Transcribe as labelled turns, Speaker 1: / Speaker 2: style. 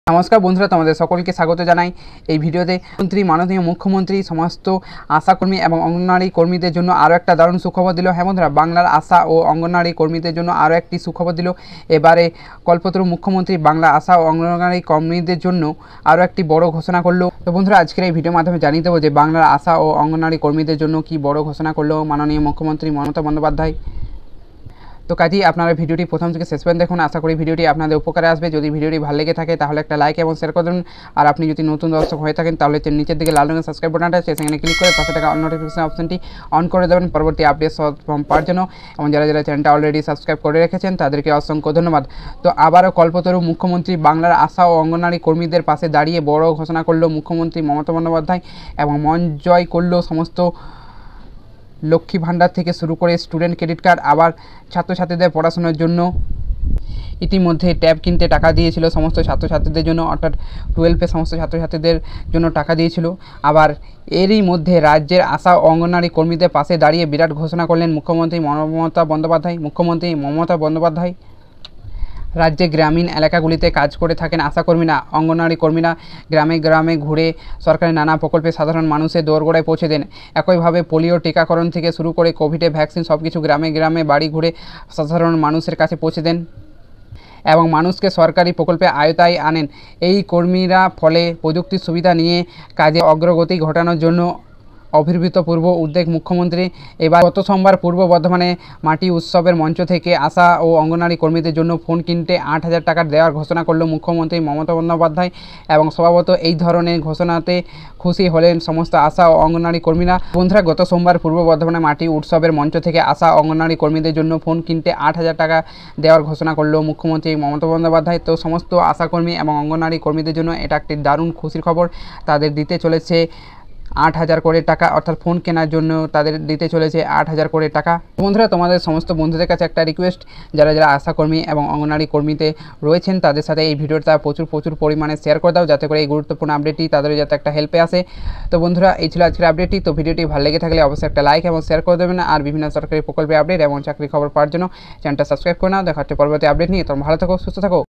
Speaker 1: নমস্কার বন্ধুরা, তোমাদের সকলকে স্বাগত জানাই এই ভিডিওতে। মাননীয় মুখ্যমন্ত্রী সমস্ত আশাকর্মী এবং অঙ্গনওয়াড়ি কর্মীদের জন্য আরও একটা দারুণ সুখবর দিল। হ্যাঁ বন্ধুরা, বাংলার আশা ও অঙ্গনওয়াড়ি কর্মীদের জন্য আরও একটি সুখবর দিল। এবারে কল্পতরু মুখ্যমন্ত্রী বাংলা আশা ও অঙ্গনওয়াড়ি কর্মীদের জন্য আরও একটি বড় ঘোষণা করলো। তো বন্ধুরা, আজকের এই ভিডিওর মাধ্যমে জানিয়ে দেবো যে বাংলার আশা ও অঙ্গনওয়াড়ি কর্মীদের জন্য কি বড় ঘোষণা করলো মাননীয় মুখ্যমন্ত্রী মমতা বন্দ্যোপাধ্যায়। তো কাজেই আপনারা ভিডিওটি প্রথম থেকে শেষ পর্যন্ত দেখুন। আশা করি ভিডিওটি আপনাদের উপকারে আসবে। যদি ভিডিওটি ভালো লেগে থাকে তাহলে একটা লাইক এবং শেয়ার করে দিন। আর আপনি যদি নতুন দর্শক হয়ে থাকেন তাহলে নিচের দিকে লাল রঙের সাবস্ক্রাইব বাটনটা আছে, সেখানে ক্লিক করে পাশে থাকা অল নোটিফিকেশন অপশনটি অন করে দেবেন পরবর্তী আপডেট পাওয়ার জন্য। এবং যারা যারা চ্যানেলটা অলরেডি সাবস্ক্রাইব করে রেখেছেন তাদেরকে অসংখ্য ধন্যবাদ। তো আবারও কল্পতরু মুখ্যমন্ত্রী বাংলার আশা ও অঙ্গনওয়াড়ি কর্মীদের পাশে দাঁড়িয়ে বড় ঘোষণা করলো মুখ্যমন্ত্রী মমতা বন্দ্যোপাধ্যায় এবং মন জয় করলো সমস্ত লক্ষ্মী ভাণ্ডার থেকে শুরু করে স্টুডেন্ট ক্রেডিট কার্ড, আবার ছাত্রছাত্রীদের পড়াশোনার জন্য ইতিমধ্যে ট্যাব কিনতে টাকা দিয়েছিল সমস্ত ছাত্রছাত্রীদের জন্য, অর্থাৎ 12-এ সমস্ত ছাত্রছাত্রীদের জন্য টাকা দিয়েছিল। আবার এরই মধ্যে রাজ্যের আশা অঙ্গনওয়াড়ি কর্মীদের পাশে দাঁড়িয়ে বিরাট ঘোষণা করলেন মুখ্যমন্ত্রী মমতা বন্দ্যোপাধ্যায়। রাজ্যে গ্রামীণ এলাকাগুলিতে কাজ করে থাকেন আশাকর্মীরা, অঙ্গনওয়াড়ি কর্মীরা গ্রামে গ্রামে ঘুরে সরকারি নানা প্রকল্পে সাধারণ মানুষের দোরগোড়ায় পৌঁছে দেন। একইভাবে পোলিও টিকাকরণ থেকে শুরু করে কোভিডের ভ্যাকসিন সব কিছু গ্রামে গ্রামে বাড়ি ঘুরে সাধারণ মানুষের কাছে পৌঁছে দেন এবং মানুষকে সরকারি প্রকল্পে আওতায় আনেন। এই কর্মীরা ফলে প্রযুক্তির সুবিধা নিয়ে কাজে অগ্রগতি ঘটানোর জন্য অভূতপূর্ব উদ্যোগ মুখ্যমন্ত্রী। এবার গত সোমবার পূর্ব বর্ধমানে মাটি উৎসবের মঞ্চ থেকে আশা ও অঙ্গনওয়াড়ি কর্মীদের জন্য ফোন কিনতে 8,000 টাকা দেওয়ার ঘোষণা করল মুখ্যমন্ত্রী মমতা বন্দ্যোপাধ্যায় এবং স্বভাবত এই ধরনের ঘোষণাতে খুশি হলেন সমস্ত আশা ও অঙ্গনওয়াড়ি কর্মীরা। বন্ধুরা, গত সোমবার পূর্ব বর্ধমানে মাটি উৎসবের মঞ্চ থেকে আশা অঙ্গনওয়াড়ি কর্মীদের জন্য ফোন কিনতে 8,000 টাকা দেওয়ার ঘোষণা করল মুখ্যমন্ত্রী মমতা বন্দ্যোপাধ্যায়। তো সমস্ত আশাকর্মী এবং অঙ্গনওয়াড়ি কর্মীদের জন্য এটা একটি দারুণ খুশির খবর। তাদের দিতে চলেছে 8,000 করে টাকা, অর্থাৎ ফোন কেনার জন্য তাদের দিতে চলেছে 8,000 করে টাকা। বন্ধুরা, তোমাদের সমস্ত বন্ধুদের কাছে একটা রিকোয়েস্ট, যারা যারা আশাকর্মী এবং অঙ্গনওয়াড়ি কর্মীতে রয়েছেন তাদের সাথে এই ভিডিওটা প্রচুর পরিমাণে শেয়ার করে দাও, যাতে করে এই গুরুত্বপূর্ণ আপডেটটি তাদের যাতে একটা হেল্পে আসে। তো বন্ধুরা, এই ছিল আজকের আপডেটটি। তো ভিডিওটি ভালো লেগে থাকলে অবশ্যই একটা লাইক এবং শেয়ার করে দেবেন। আর বিভিন্ন সরকারি প্রকল্পের আপডেট এবং চাকরির খবর পাওয়ার জন্য চ্যানেলটা সাবস্ক্রাইব করে নাও। দেখা হচ্ছে পরবর্তী আপডেট নিয়ে। তোমরা ভালো থাকো, সুস্থ থাকো।